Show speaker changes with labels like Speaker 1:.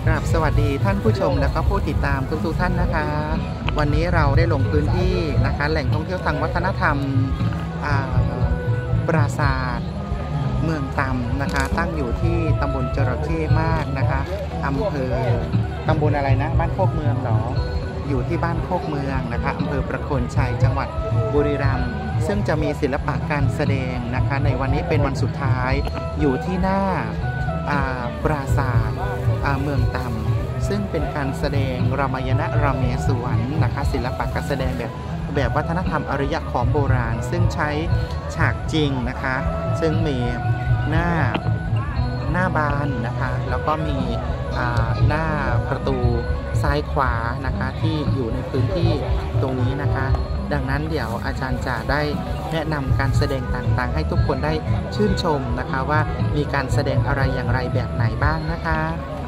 Speaker 1: กราบสวัสดีท่านผู้ชมและก็ผู้ติดตามทุกท่านนะคะวันนี้เราได้ลงพื้นที่นะคะแหล่งท่องเที่ยวทางวัฒนธรรมปราสาทเมืองตำนะคะตั้งอยู่ที่ตำบลจระเข้มากนะคะอำเภอตำบลอะไรนะบ้านโคกเมืองหรออยู่ที่บ้านโคกเมืองนะคะอำเภอประโคนชัยจังหวัดบุรีรัมย์ซึ่งจะมีศิลปะการแสดงนะคะในวันนี้เป็นวันสุดท้ายอยู่ที่หน้าปราสาทเมืองตำซึ่งเป็นการแสดงรามายณะรามสวนนะคะศิลปะการแสดงแบบวัฒนธรรมอารยะของโบราณซึ่งใช้ฉากจริงนะคะซึ่งมีหน้าบานนะคะแล้วก็มีหน้าประตูซ้ายขวานะคะที่อยู่ในพื้นที่ตรงนี้นะคะดังนั้นเดี๋ยวอาจารย์จะได้แนะนำการแสดงต่างๆให้ทุกคนได้ชื่นชมนะคะว่ามีการแสดงอะไรอย่างไรแบบไหนบ้างนะคะ